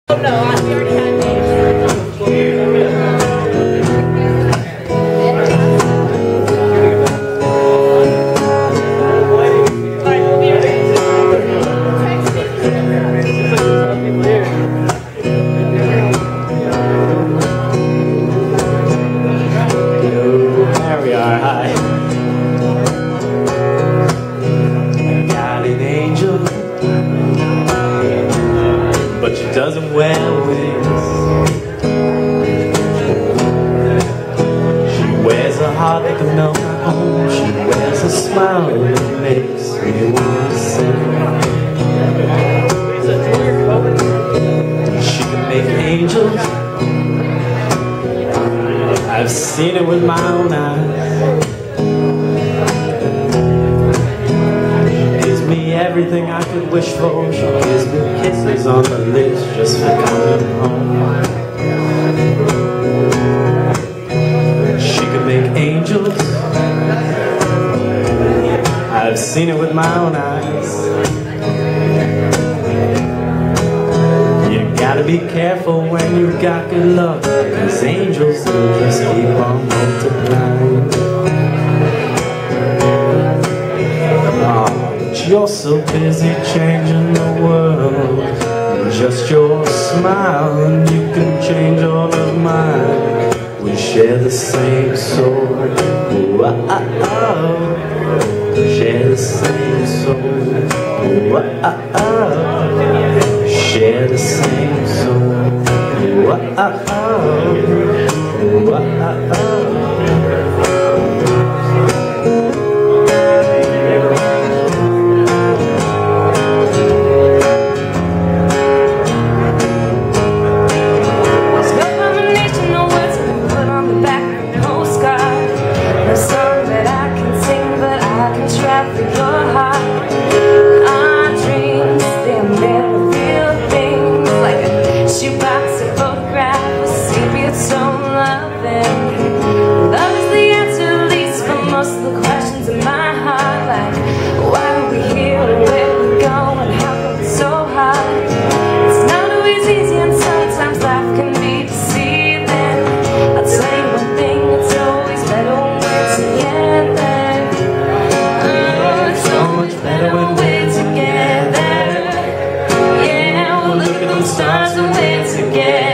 Oh no, we already had There we are, hi. I got an angel, but she doesn't wear wings. She wears a heart that can melt my home. She wears a smile that makes me want to sing. She can make angels. I've seen it with my own eyes. She gives me everything I could wish for. She gives me kisses on the lips just for coming home. She can make angels. I've seen it with my own eyes. You gotta be careful when you've got good love, 'cause angels will just keep on multiplying. Oh, but you're so busy changing the world. Just your smile and you can change all of mine. We share the same soul. Oh, oh, oh. Share the same soul. Oh, oh, oh. Share the same soul. Oh, oh, oh. Oh, oh, stars and we're together.